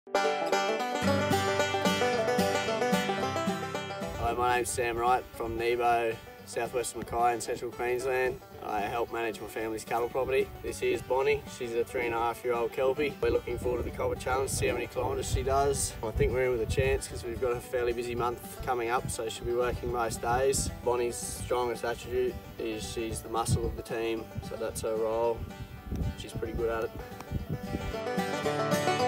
Hello, my name's Sam Wright from Nebo, southwest of Mackay in central Queensland. I help manage my family's cattle property. This here's Bonnie. She's a 3.5-year-old Kelpie. We're looking forward to the Cobber Challenge, see how many kilometres she does. I think we're in with a chance because we've got a fairly busy month coming up, so she'll be working most days. Bonnie's strongest attribute is she's the muscle of the team, so that's her role. She's pretty good at it.